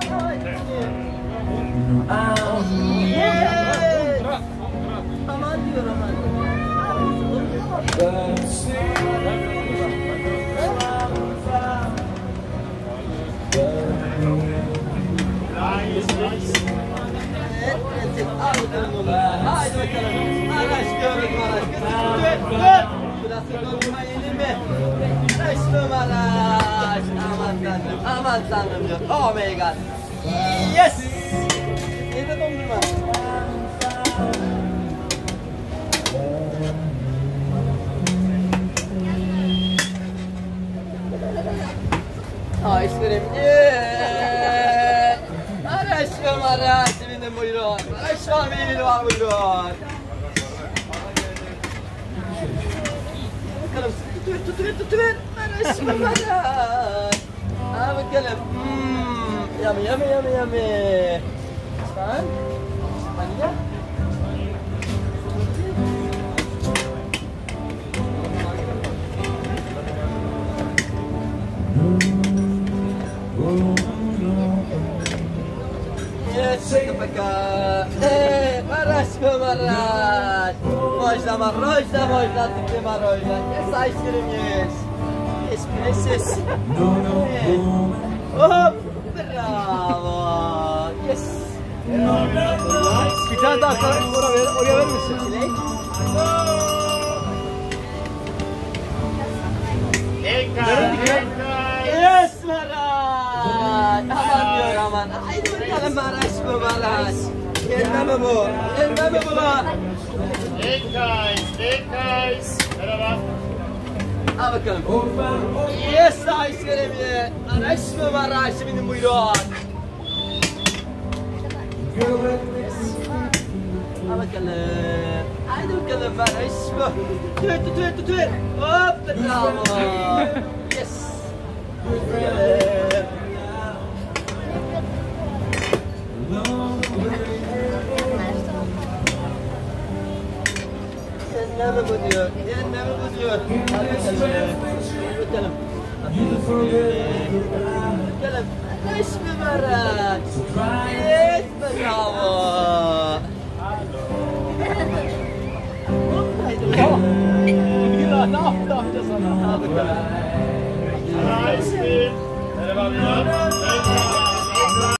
Aman diyor aman. Haydi bakalım. Araştırıyoruz. Burası dolma yenir mi? Aşkım araş. Aman tanrım. Aman tanrım diyor. Oh my god. Yes. Evde dondurma. Aşkım. Araştırıyorum araş. Benim buyurun. Araştırıyorum benim var buyurun. Bakalım tutuver. Araştırıyorum araş. Ha bakalım. Yummy. Lütfen. Hadi gel. Yes, kapaka. Maraş. Mojda, tıklı marojda. Yes, aşkım yes. Yes, prenses. Hop, bravo. Yes. Bir tane daha oraya verir misin? Çilek. Yes, Maraş. Aman diyor aman. Haydi bakalım Maraş bu Maraş. Gelme mi bu? Gelme mi bu lan? Steakhouse. Merhaba. Al bakalım. Yes, aşkım. Maraş mı Maraş? Benim buyurun. Al bakalım. Haydi bakalım Maraş bu. Tüt. Hop, bravo. Yes. Cenneme bu diyor. Bakalım. Resmi Maraş. Yes, bravo. Ne yaptı amca sana? Al bakalım. Merhaba.